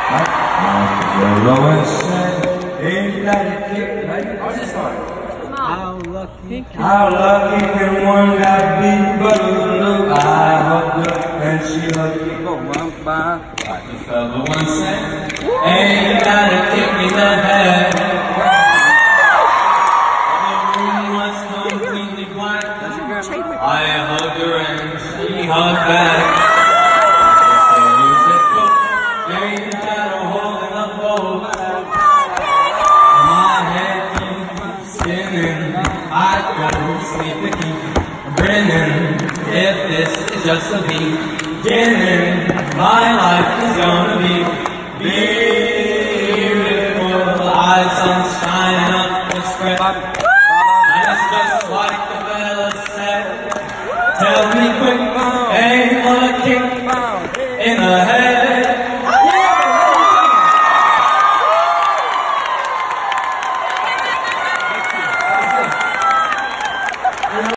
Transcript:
How lucky can one guy be? But look, I hugged her and she hugged me. Like the fella once said, ain't gotta kick me in the head. The room was completely blank. I hugged her and she hugged back. Ain't got a hole in the boat. My head keeps spinning. I go to sleep to keep grinning. If this is just the beginning, my life is gonna be